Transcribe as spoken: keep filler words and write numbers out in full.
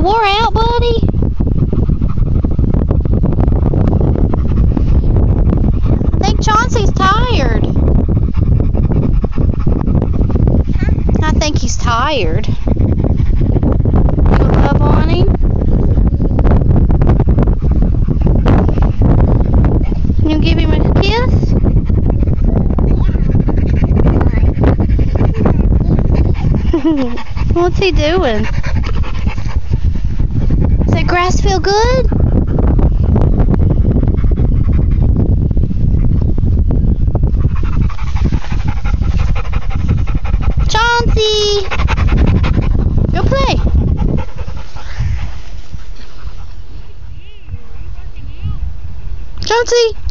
wore out, buddy? I think Chauncey's tired. I think he's tired. You love on him? You give him a kiss? What's he doing? Does that grass feel good? Chauncey! Go play! Chauncey!